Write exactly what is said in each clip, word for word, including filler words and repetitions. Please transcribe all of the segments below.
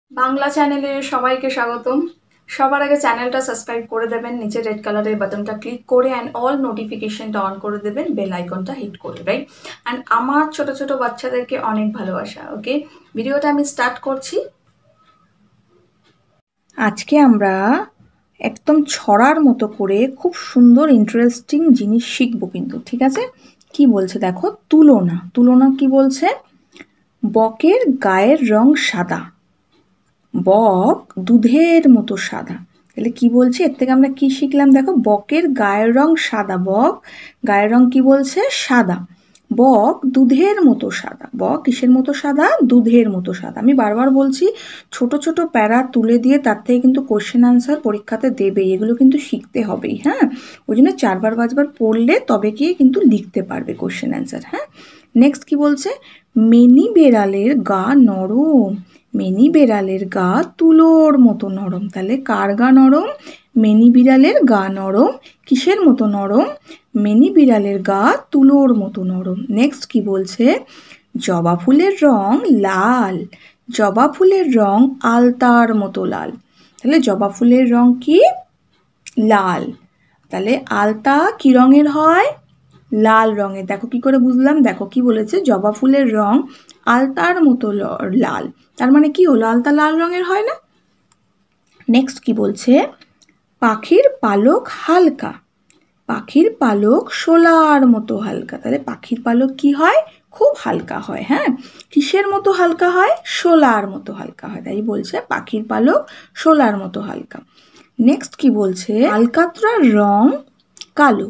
বাংলা চ্যানেলে সবাইকে স্বাগতম। সবার আগে চ্যানেলটা সাবস্ক্রাইব করে দেবেন, নিচে রেড কালারের বাটনটা ক্লিক করে অ্যান্ড অল নোটিফিকেশনটা অন করে দেবেন, বেল আইকনটা হিট করে, রাইট? অ্যান্ড আমার ছোট ছোট বাচ্চাদেরকে অনেক ভালোবাসা। ওকে, ভিডিওটা আমি স্টার্ট করছি। আজকে আমরা একদম ছড়ার মতো করে খুব সুন্দর ইন্টারেস্টিং জিনিস শিখবো কিন্তু, ঠিক আছে? কি বলছে দেখো, তুলনা। তুলনা কি বলছে? বকের গায়ের রং সাদা, বক দুধের মতো সাদা। তাহলে কি বলছে, এর থেকে আমরা কি শিখলাম? দেখো, বকের গায়ের রং সাদা, বক গায়ের রং কি বলছে? সাদা। বক দুধের মতো সাদা, বক কিসের মতো সাদা? দুধের মতো সাদা। আমি বারবার বলছি, ছোট ছোট প্যারা তুলে দিয়ে তার থেকে কিন্তু কোশ্চেন আনসার পরীক্ষাতে দেবে, এগুলো কিন্তু শিখতে হবেই। হ্যাঁ, ওই জন্য চারবার পাঁচবার পড়লে তবে গিয়ে কিন্তু লিখতে পারবে কোশ্চেন আনসার। হ্যাঁ, নেক্সট কি বলছে? মিনি বেড়ালের গা নরম, মিনি বেড়ালের গা তুলোর মতো নরম। তাহলে কার গা নরম? মিনি বিড়ালের গা নরম। কিসের মতো নরম? মিনি বিড়ালের গা তুলোর মতো নরম। নেক্সট কি বলছে? জবা ফুলের রং লাল, জবা ফুলের রং আলতার মতো লাল। তাহলে জবা ফুলের রং কি? লাল। তাহলে আলতা কি রঙের হয়? লাল রঙের। দেখো কি করে বুঝলাম? দেখো কি বলেছে, জবা ফুলের রং আলতার মতো লাল। তার মানে কি হলো? আলতা লাল রঙের হয় না? নেক্সট কি বলছে? পাখির পালক হালকা, পাখির পালক শোলার মতো হালকা। তাহলে পাখির পালক কি হয়? খুব হালকা হয়। হ্যাঁ, কিসের মতো হালকা হয়? শোলার মতো হালকা হয়। তাই বলছে পাখির পালক শোলার মতো হালকা। নেক্সট কি বলছে? আলকাতরার রং কালো,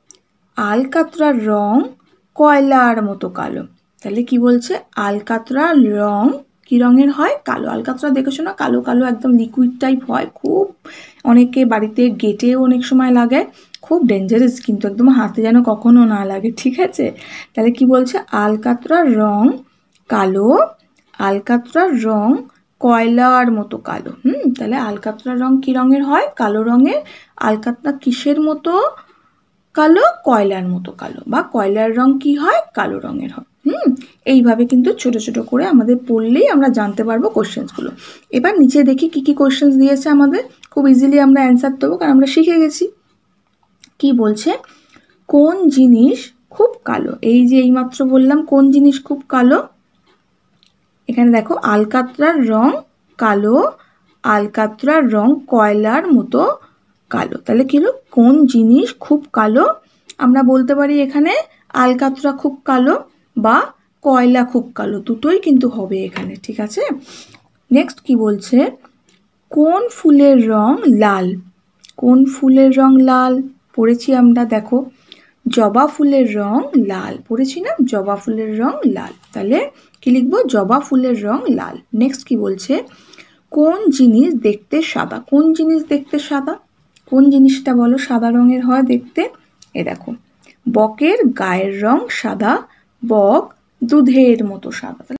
আলকাতরার রং কয়লার মতো কালো। তাহলে কি বলছে? আলকাতরার রং কি রঙের হয়? কালো। আলকাতরা দেখেছো না? কালো কালো একদম লিকুইড টাইপ হয়, খুব অনেকে বাড়িতে গেটেও অনেক সময় লাগায়, খুব ডেঞ্জারাস কিন্তু, একদম হাতে যেন কখনো না লাগে, ঠিক আছে? তাহলে কি বলছে? আলকাতরার রং কালো, আলকাতরার রং কয়লার মতো কালো। হুম, তাহলে আলকাতরার রং কি রঙের হয়? কালো রঙের। আলকাতরা কিসের মতো কালো? কয়লার মতো কালো। বা কয়লার রং কি হয়? কালো রঙের হয়। হুম, এইভাবে কিন্তু ছোট ছোট করে আমাদের পড়লেই আমরা জানতে পারবো কোশ্চেন্সগুলো। এবার নিচে দেখি কি কি কোশ্চেন্স দিয়েছে আমাদের, খুব ইজিলি আমরা অ্যান্সার দেবো, কারণ আমরা শিখে গেছি। কি বলছে? কোন জিনিস খুব কালো? এই যে এইমাত্র বললাম কোন জিনিস খুব কালো। এখানে দেখো, আলকাতরার রং কালো, আলকাতরার রং কয়লার মতো কালো। তাহলে কি হলো? কোন জিনিস খুব কালো? আমরা বলতে পারি এখানে আলকাতরা খুব কালো বা কয়লা খুব কালো, দুটোই কিন্তু হবে এখানে, ঠিক আছে? নেক্সট কি বলছে? কোন ফুলের রং লাল? কোন ফুলের রং লাল? পড়েছি আমরা, দেখো, জবা ফুলের রং লাল, পড়েছি না? জবা ফুলের রং লাল। তাহলে কি লিখবো? জবা ফুলের রং লাল। নেক্সট কি বলছে? কোন জিনিস দেখতে সাদা? কোন জিনিস দেখতে সাদা? কোন জিনিসটা বলো সাদা রঙের হয় দেখতে? এ দেখো, বকের গায়ের রং সাদা, বক দুধের মতো সাদা।